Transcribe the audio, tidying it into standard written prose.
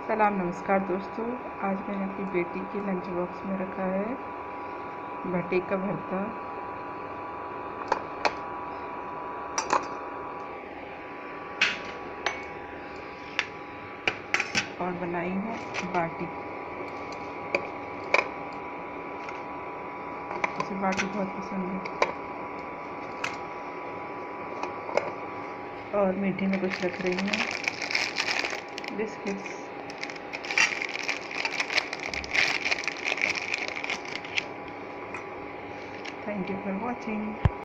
सलाम नमस्कार दोस्तों। आज मैंने अपनी बेटी के लंच बॉक्स में रखा है भटे का भरता और बनाई है बाटी। उसे बाटी बहुत पसंद है। और मीठे में कुछ रख रही हूँ biscuits. Thank you for watching.